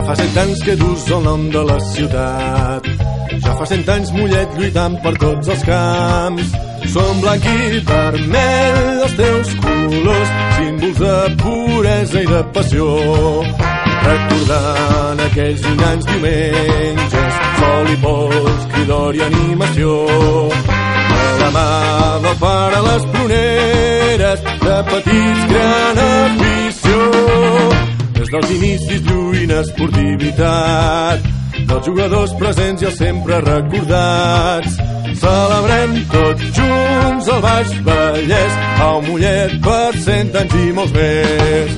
fa 100 anys que dus el nom de la ciutat. Ja fa 100 anys Mollet lluitant per tots els camps. Són blanc i vermell els teus colors, símbols de puresa i de passió. Recordant aquells llunyans diumenges, sol i pols, cridor i animació. De la mà del pare a les pruneres, de petits gran afició. Des dels inicis lluïna esportivitat, dels jugadors presents i els sempre recordats. Celebrem tots junts el Baix Vallès, al Mollet per 100 anys i molts més.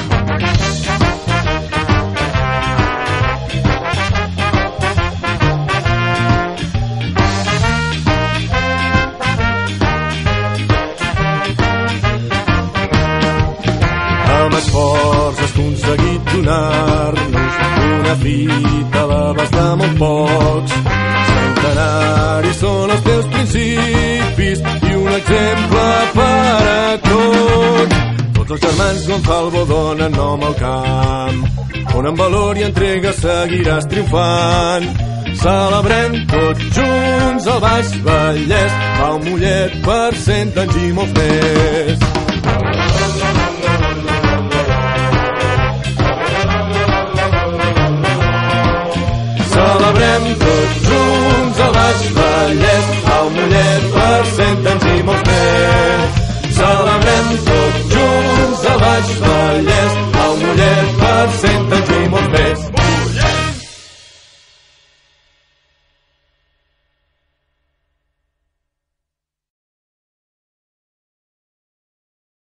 Amb esforç has aconseguit donar-nos una fita a l'abast de molt pocs. Centenaris són els teus principis i un exemple per a tots. Tots els germans Gonzalvo donen nom al camp, on amb valor i entrega seguiràs triomfant. Celebrem tots junts el Baix Vallès, al Mollet per 100 anys i molts més. Celebrem tots junts el Baix Vallès, al Mollet per 100 anys i molts més. Celebrem tots junts el Baix Vallès, al Mollet per 100 anys.